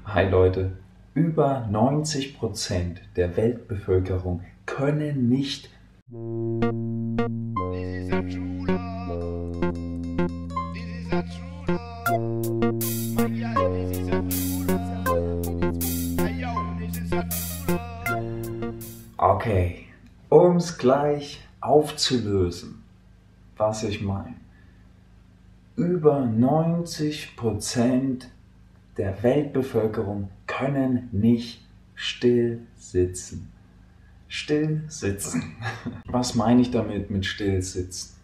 Hi Leute, über 90% der Weltbevölkerung können nicht This is a true love. This is a true love. My girl, this is a true love. Hey yo, this is a true love. Okay, um es gleich aufzulösen, was ich meine. Über 90% der Weltbevölkerung können nicht still sitzen. Still sitzen. Was meine ich damit mit still sitzen?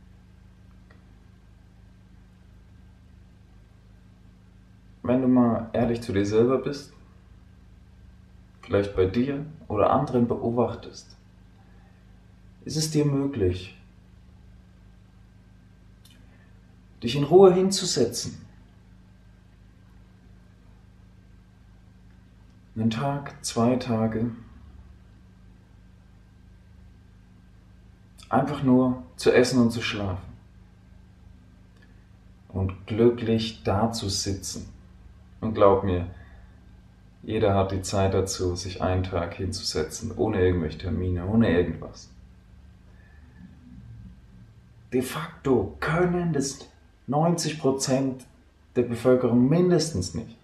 Wenn du mal ehrlich zu dir selber bist, vielleicht bei dir oder anderen beobachtest, ist es dir möglich, dich in Ruhe hinzusetzen, einen Tag, 2 Tage, einfach nur zu essen und zu schlafen und glücklich da zu sitzen. Und glaub mir, jeder hat die Zeit dazu, sich einen Tag hinzusetzen, ohne irgendwelche Termine, ohne irgendwas. De facto können das 90% der Bevölkerung mindestens nicht.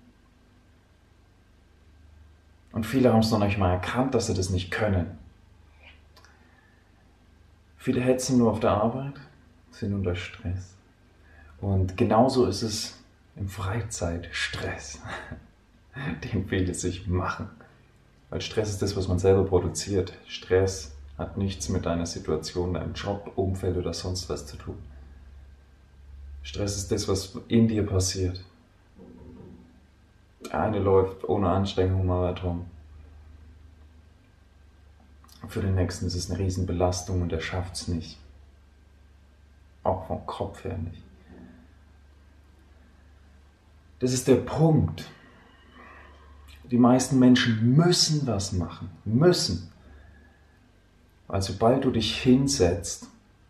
Und viele haben es noch nicht mal erkannt, dass sie das nicht können. Viele hetzen nur auf der Arbeit, sind unter Stress. Und genauso ist es im Freizeitstress, den viele sich machen. Weil Stress ist das, was man selber produziert. Stress hat nichts mit deiner Situation, deinem Job, Umfeld oder sonst was zu tun. Stress ist das, was in dir passiert. Der eine läuft ohne Anstrengung Marathon. Für den nächsten ist es eine Riesenbelastung und er schafft es nicht. Auch vom Kopf her nicht. Das ist der Punkt. Die meisten Menschen müssen was machen. Müssen. Weil sobald du dich hinsetzt,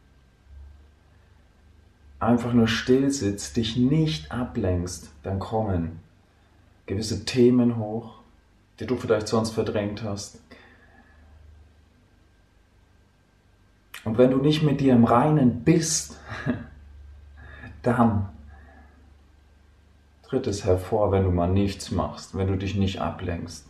einfach nur still sitzt, dich nicht ablenkst, dann kommen gewisse Themen hoch, die du vielleicht sonst verdrängt hast. Und wenn du nicht mit dir im Reinen bist, dann tritt es hervor, wenn du mal nichts machst, wenn du dich nicht ablenkst.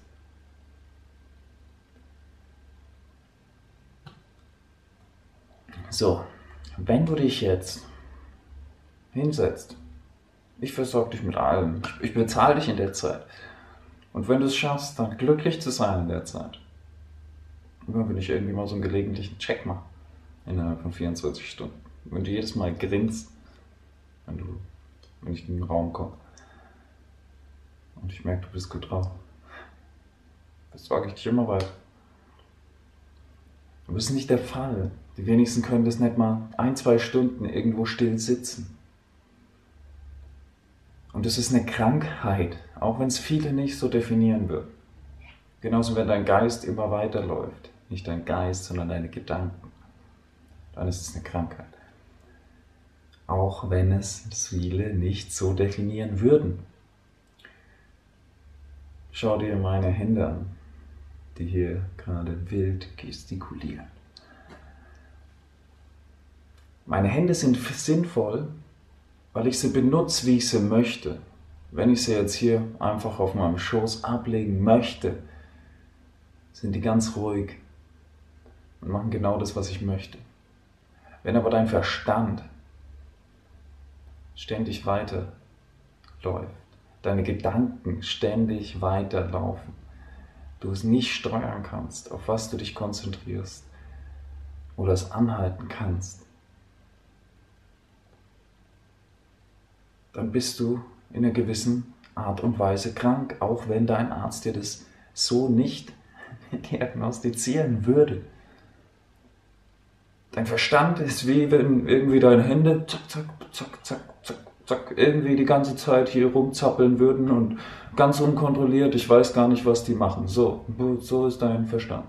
So, wenn du dich jetzt hinsetzt, ich versorge dich mit allem, ich bezahle dich in der Zeit. Und wenn du es schaffst, dann glücklich zu sein in der Zeit. Immer wenn ich irgendwie mal so einen gelegentlichen Check mache, innerhalb von 24 Stunden. Wenn du jedes Mal grinst, wenn ich in den Raum komme und ich merke, du bist gut drauf, versorge ich dich immer weiter. Aber das ist nicht der Fall. Die wenigsten können das nicht mal 1-2 Stunden irgendwo still sitzen. Und das ist eine Krankheit, auch wenn es viele nicht so definieren würden. Genauso, wenn dein Geist immer weiterläuft. Nicht dein Geist, sondern deine Gedanken. Dann ist es eine Krankheit. Auch wenn es viele nicht so definieren würden. Schau dir meine Hände an, die hier gerade wild gestikulieren. Meine Hände sind sinnvoll, weil ich sie benutze, wie ich sie möchte. Wenn ich sie jetzt hier einfach auf meinem Schoß ablegen möchte, sind die ganz ruhig und machen genau das, was ich möchte. Wenn aber dein Verstand ständig weiterläuft, deine Gedanken ständig weiterlaufen, du es nicht steuern kannst, auf was du dich konzentrierst oder es anhalten kannst, dann bist du in einer gewissen Art und Weise krank, auch wenn dein Arzt dir das so nicht diagnostizieren würde. Dein Verstand ist wie wenn irgendwie deine Hände zack, zack, zack, zack, zack, zack, irgendwie die ganze Zeit hier rumzappeln würden und ganz unkontrolliert, ich weiß gar nicht, was die machen. So ist dein Verstand.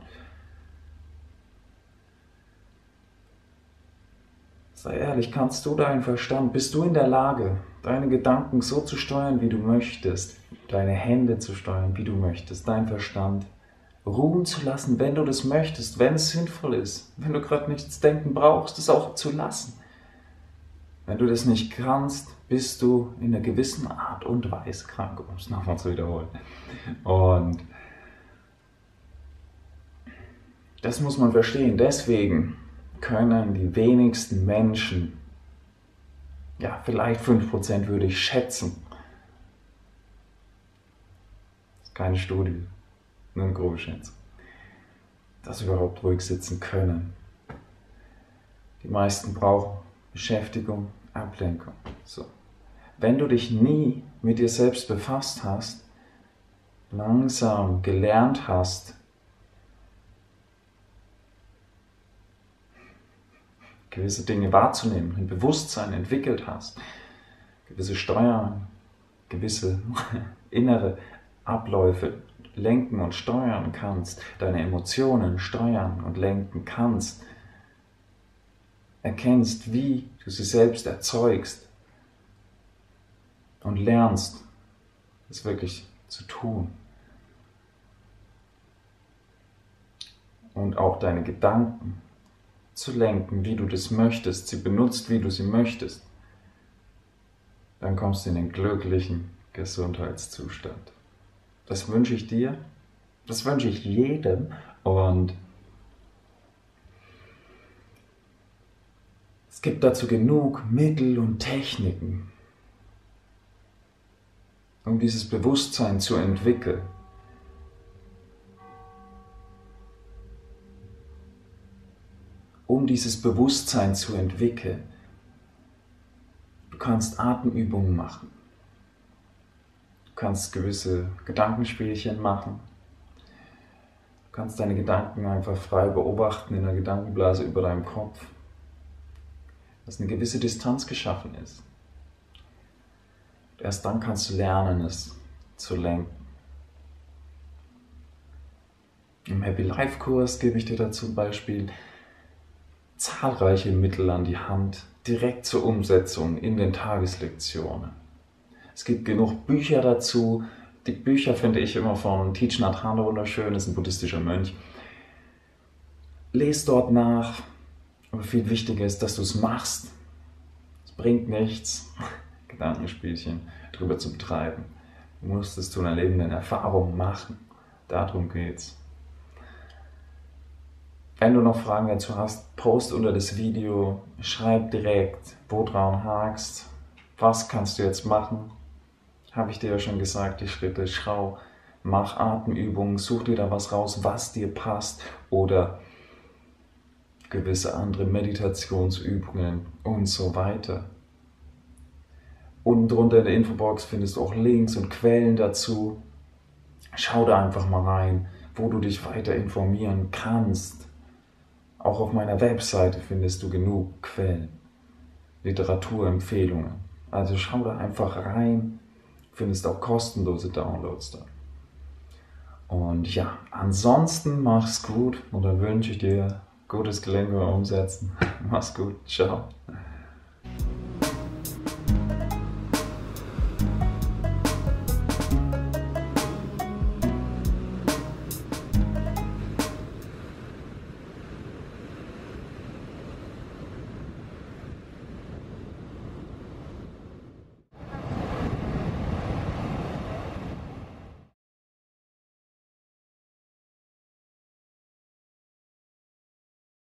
Sei ehrlich, kannst du deinen Verstand, bist du in der Lage, deine Gedanken so zu steuern, wie du möchtest? deine Hände zu steuern, wie du möchtest, deinen Verstand ruhen zu lassen, wenn du das möchtest, wenn es sinnvoll ist, wenn du gerade nichts denken brauchst, es auch zu lassen. Wenn du das nicht kannst, bist du in einer gewissen Art und Weise krank, um es nochmal zu wiederholen. Und das muss man verstehen. Deswegen können die wenigsten Menschen, ja, vielleicht 5% würde ich schätzen, das ist keine Studie, nur eine grobe Schätzung, dass überhaupt ruhig sitzen können. Die meisten brauchen Beschäftigung, Ablenkung. So. Wenn du dich nie mit dir selbst befasst hast, langsam gelernt hast, gewisse Dinge wahrzunehmen, ein Bewusstsein entwickelt hast, gewisse Steuern, gewisse innere Abläufe lenken und steuern kannst, deine Emotionen steuern und lenken kannst, erkennst, wie du sie selbst erzeugst und lernst, es wirklich zu tun. Und auch deine Gedanken zu lenken, wie du das möchtest, sie benutzt, wie du sie möchtest, dann kommst du in den glücklichen Gesundheitszustand. Das wünsche ich dir, das wünsche ich jedem und es gibt dazu genug Mittel und Techniken, um dieses Bewusstsein zu entwickeln. Um dieses Bewusstsein zu entwickeln. Du kannst Atemübungen machen. Du kannst gewisse Gedankenspielchen machen. Du kannst deine Gedanken einfach frei beobachten in der Gedankenblase über deinem Kopf. Dass eine gewisse Distanz geschaffen ist. Erst dann kannst du lernen, es zu lenken. Im Happy Life Kurs gebe ich dir dazu zum Beispiel zahlreiche Mittel an die Hand, direkt zur Umsetzung in den Tageslektionen. Es gibt genug Bücher dazu. Die Bücher finde ich immer von Thich Nhat Hanh wunderschön, ist ein buddhistischer Mönch. Lies dort nach, aber viel wichtiger ist, dass du es machst. Es bringt nichts, Gedankenspielchen drüber zu betreiben. Du musst es zu einer lebenden Erfahrung machen. Darum geht's. Wenn du noch Fragen dazu hast, post unter das Video, schreib direkt, wo dran hakst, was kannst du jetzt machen. Habe ich dir ja schon gesagt, die Schritte, schau, mach Atemübungen, such dir da was raus, was dir passt oder gewisse andere Meditationsübungen und so weiter. Unten drunter in der Infobox findest du auch Links und Quellen dazu. Schau da einfach mal rein, wo du dich weiter informieren kannst. Auch auf meiner Webseite findest du genug Quellen, Literaturempfehlungen. Also schau da einfach rein, findest auch kostenlose Downloads da. Und ja, ansonsten mach's gut und dann wünsche ich dir gutes Gelingen beim Umsetzen. Mach's gut, ciao.